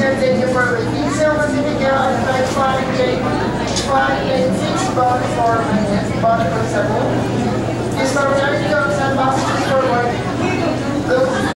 can take you for the detail certificate and flight flying gate 586 about 4 minutes, about per second. This already